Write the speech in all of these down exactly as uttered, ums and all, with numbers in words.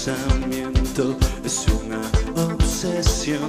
pensamiento es una obsesión.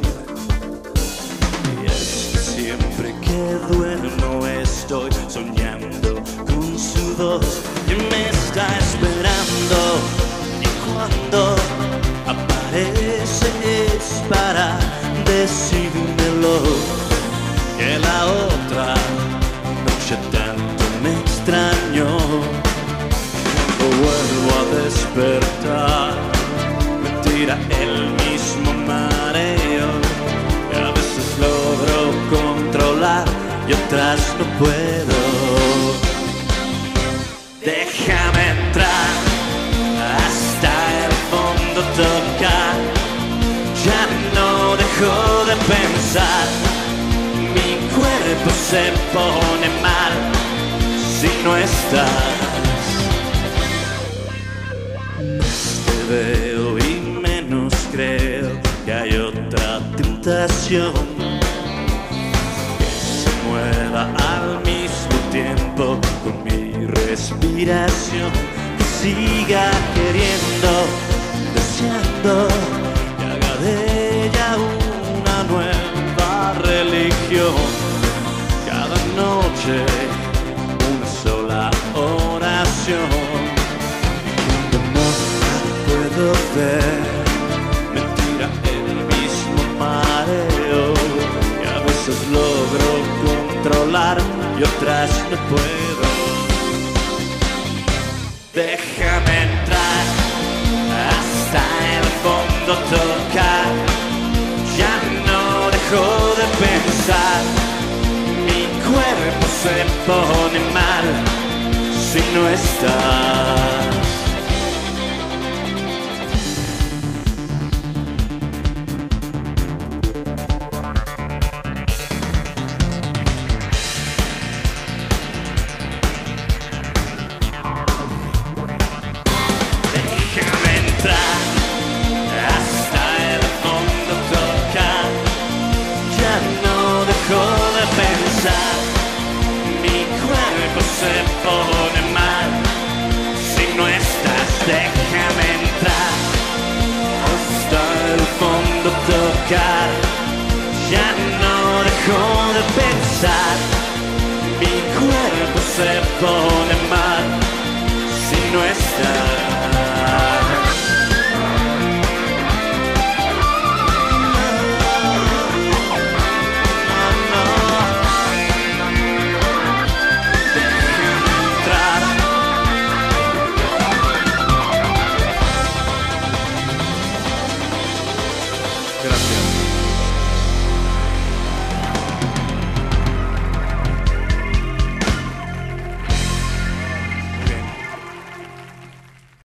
Y es que siempre que duermo estoy soñando con su voz y me está esperando. Y cuando aparece es para decírmelo, que la otra noche tanto me extrañó. Cuando vuelvo a despertar me tira el mismo mareo, que a veces logro controlar y otras no puedo. Déjame entrar hasta el fondo, tocar, ya no dejo de pensar. Mi cuerpo se pone mal si no estás. Más te veo y menos creo que hay otra tentación que se mueva al mismo tiempo con mi respiración, que siga queriendo, deseando, que haga de ella una nueva religión. Cada noche una sola oración. Cuando no la puedo ver me tira el mismo mareo, que a veces logro controlar y otras no puedo. Déjame entrar hasta el fondo, tocar, ya no dejo de pensar. Mi cuerpo se pone mal si no estás. Tocar, ya no dejo de pensar. Mi cuerpo se pone mal si no estás.